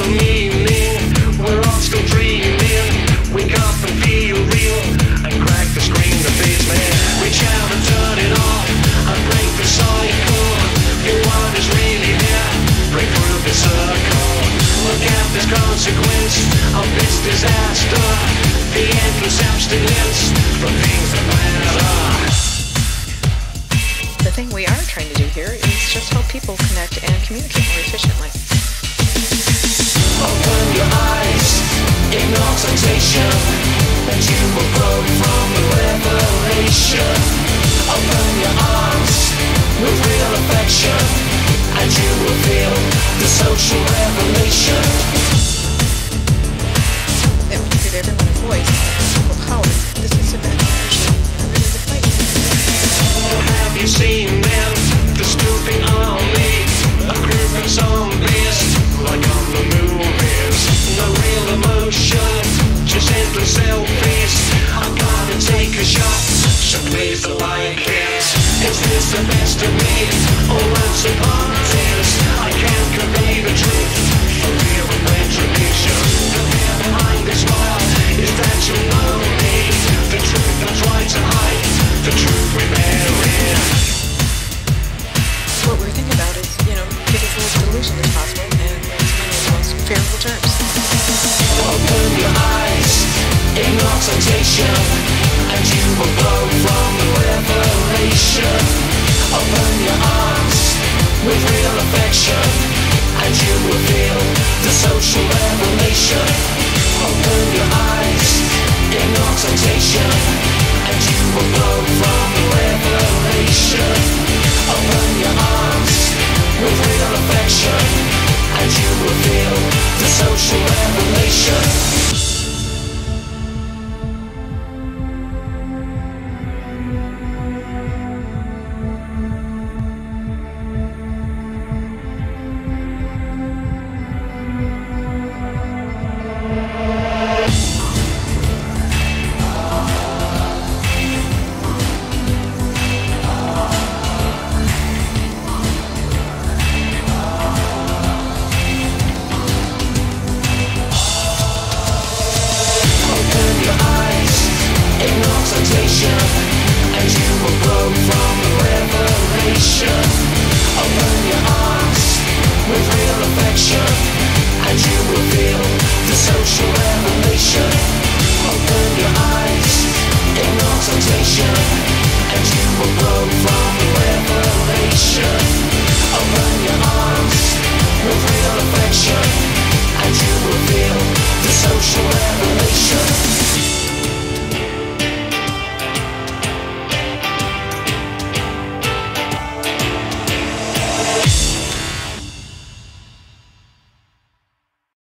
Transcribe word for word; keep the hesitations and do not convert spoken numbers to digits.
meaning. We're all still dreaming. Wake up and feel real, and crack the screen to face me. Reach out and turn it off, and break the cycle. Your one is really there, break through the circle. Look at this consequence of this disaster, the endless abstinence from things that matter. The thing we are trying to do here is just help people connect and communicate more efficiently. Open your eyes, ignore temptation, and you will grow from the revelation. Open your arms with real affection, and you will feel the social revelation. That would give everyone a voice, a power. This is about energy, a really good place. Have you seen them? The stooping army, a group of zombies, like on the movies. No real emotion, just endless selfies. I gotta take a shot, so please like it. Is this the best of me, or once upon this? I can't convey the truth, for real and retribution. The fear behind this smile is that you know me. The truth I try to hide, the truth we bury. What we're thinking about is, you know, get as little pollution as possible and raise money in the most favorable terms. Open your eyes, ignore temptation, and you will grow from the revelation. Open your arms with real affection, and you will feel the social revelation. Open your eyes, ignore temptation, and you will grow from the revelation. Open your arms with real affection, and you will feel the social revelation. And you will grow from the revelation. Open your arms with real affection, and you will feel the social revelation. Open your eyes, ignore temptation, and you will grow from the revelation. Open your arms with real affection, and you will feel the social revelation.